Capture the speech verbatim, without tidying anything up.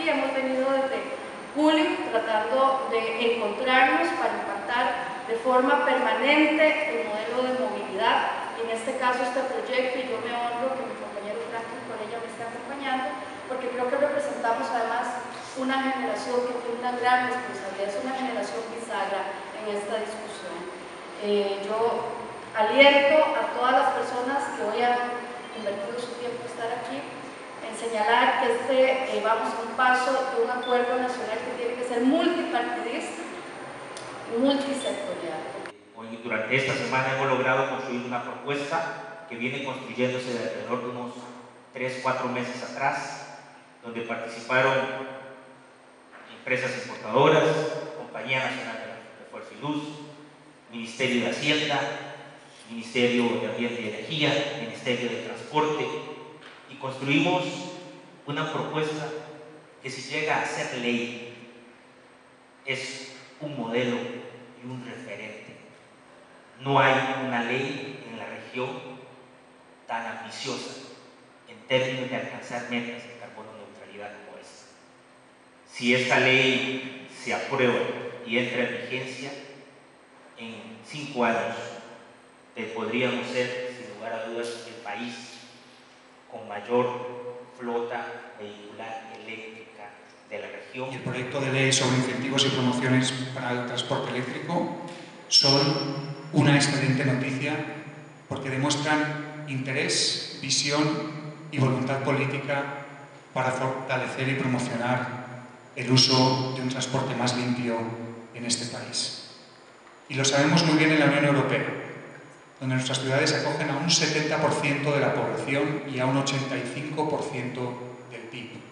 aquí, hemos venido desde julio tratando de encontrarnos para impactar de forma permanente el modelo de movilidad, y en este caso este proyecto, y yo me honro que mi compañero Franklin por ella me esté acompañando, porque creo que representamos además una generación que tiene una gran responsabilidad, es una generación bisagra en esta discusión. Eh, yo aliento a todas las personas que hoy han invertido su tiempo en estar aquí, en señalar que este, eh, vamos a un paso de un acuerdo nacional que tiene que ser multipartidista y multisectorial. Hoy, durante esta semana, hemos logrado construir una propuesta que viene construyéndose de alrededor de unos tres, cuatro meses atrás, donde participaron empresas exportadoras, Compañía Nacional de Fuerza y Luz, Ministerio de Hacienda, Ministerio de Ambiente y Energía, Ministerio de Transporte, y construimos una propuesta que, si llega a ser ley, es un modelo y un referente. No hay una ley en la región tan ambiciosa en términos de alcanzar metas de carbono neutralidad como esta. Si esta ley se aprueba y entra en vigencia, en cinco años eh, podríamos ser, sin lugar a dudas, el país con mayor flota vehicular eléctrica de la región. Y el proyecto de ley sobre incentivos y promociones para el transporte eléctrico son una excelente noticia, porque demuestran interés, visión y voluntad política para fortalecer y promocionar el uso de un transporte más limpio en este país. Y lo sabemos muy bien en la Unión Europea, donde nuestras ciudades acogen a un setenta por ciento de la población y a un ochenta y cinco por ciento del P I B.